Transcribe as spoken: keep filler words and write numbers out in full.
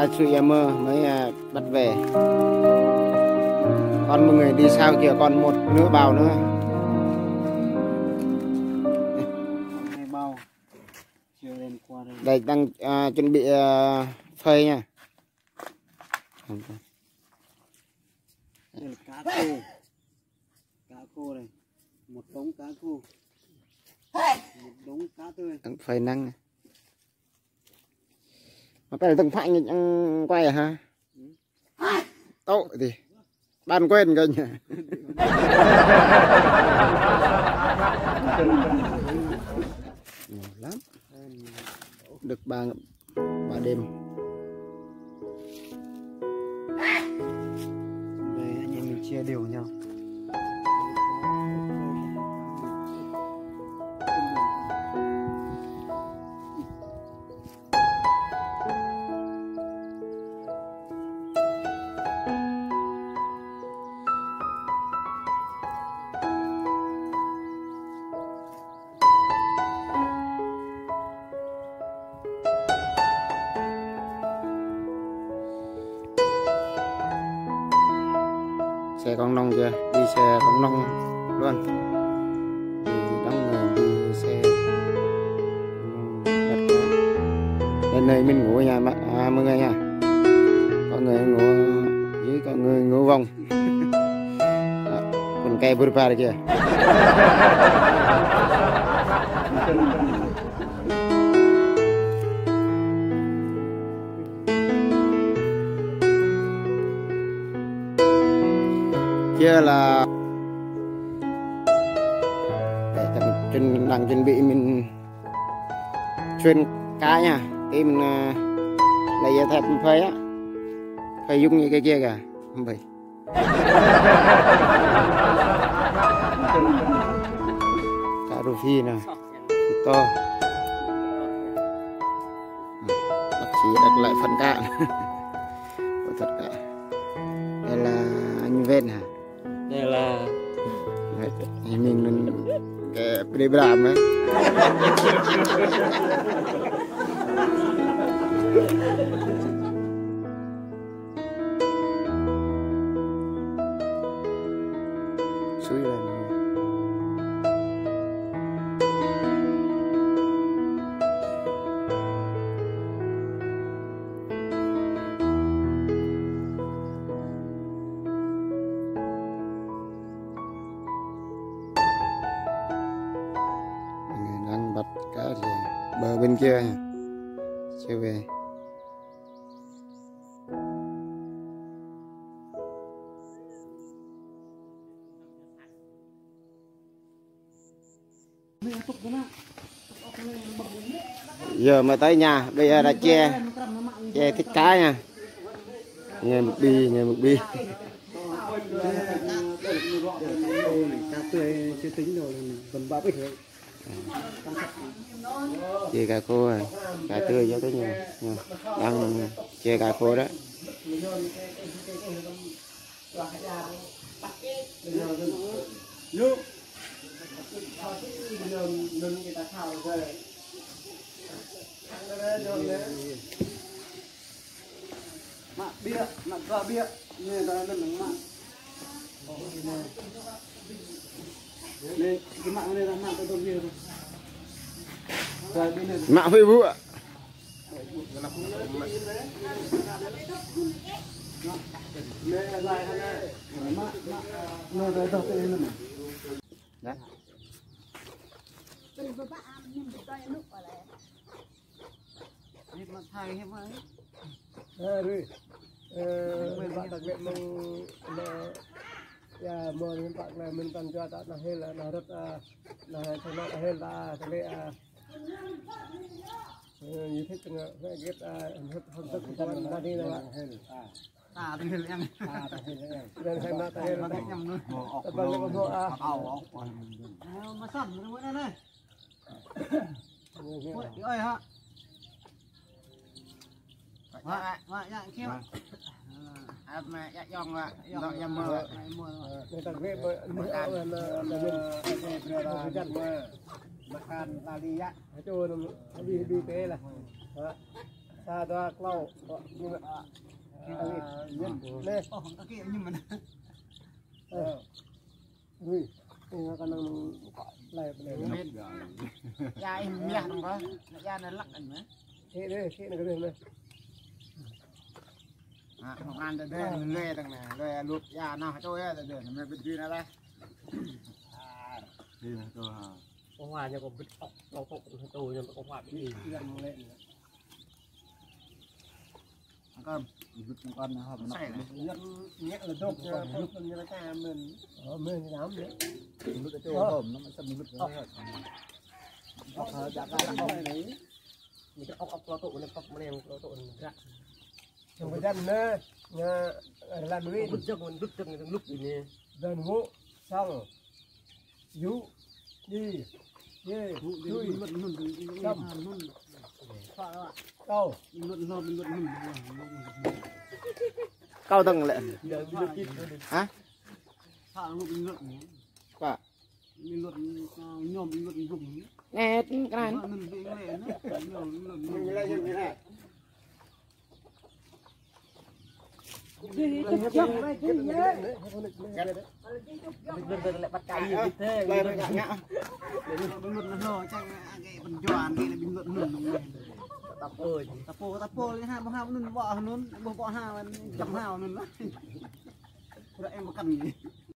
ra chui mơ mới bắt về. Còn một người đi sau kìa, còn một nửa bào nữa. Đây đang uh, chuẩn bị uh, phơi nha. Cá khô, cá khô này, một đống cá khô, một đống cá tươi. Đang phơi nắng. Mà cái này từng phanh anh quay à ha? Tốt thì ban quên coi nhỉ. Nhiều lắm. Được ba ba đêm. Đây anh em mình chia đều nhau. Xe con nông kìa, đi xe con nông luôn. Đi đóng người đi xe đến nơi mình ngủ ở nhà à, mọi người nha. Có người ngủ dưới, có người ngủ vòng. Còn cây bự phà kìa. Kia là để mình đang chuẩn bị mình chuyên cá nha, thì mình lấy thép mình phơi á, phơi dùng như cái kia kìa, không phải. Cá rô phi nè, thịt to, bác sĩ đặt lại phần cạn, có thật cả. Đây là anh Ven hả? Đây là mình cái đi làm ấy. Suối lên. Đang bắt cá thì bờ bên kia chưa về. Giờ mà tới nhà bây giờ là che che thịt cá nha, nghe một bi nghe một bi. cá tươi chưa tính rồi, còn ba bịch rồi. Chia cá khô rồi, cá tươi cho tới nhà, đang chia cá khô đó. Mạ bia, mạ cờ bia, nên ta lên mạ. Đây, cái mạng này là mạng tôi bia thôi. Mạ hơi vụ ạ. Đấy. Mình bạn đặc biệt mình ya mau mình bạn là mình bạn cho ta là hay là là rất là thành nó hay là cái này như thế từng cái ghét hơn tất cả các bạn đi là à thì hình em à thì hình em đây là nó đây là em nữa tập lên con thua à mà sẵn rồi đây này ơi hả mà mà dạng kêu à mà dạng dòng là dòng dòng mờ người ta ghét với mưa là là là dân makan lali ya, itu di di teh lah. xa toa lâu nhưng mà nhân lên không có kia nhưng mà ui nó còn đang lại lại biết da em miệng không có da nó lắc ảnh nữa thế đây thế này cái gì này à không ăn được đây lê đằng này lê lụt da nào trôi á được nó bên kia nó đây đi là tôi hả có hoa nhưng còn bứt ốc ốc ốc tôi nhưng có hoa bị gì gần lên cơm con con nó hợp này nhất nhẹ là tốt tốt hơn như ta mình ở mình lắm đấy lụt cái hổm nó mới sầm lụt rồi ốc hơi đã ra ốc này mình cái ốc ốc to tụ nó ốc nó em to tụ ra trong cái dân nữa nhà làm nuôi bứt chân mình bứt chân lúc gì nè dân ngũ xong dú đi đi chui xong câu câu từng lệ hả quả nghe cái này lại bắt cay gì thế đây mới ngã bình luận nó chắc cái bình chọn đi là bình luận nừng tập ơi tập po tập po hai bao hai nừng bọ nún bọ bọ hai chấm hào nừng đó em có cần gì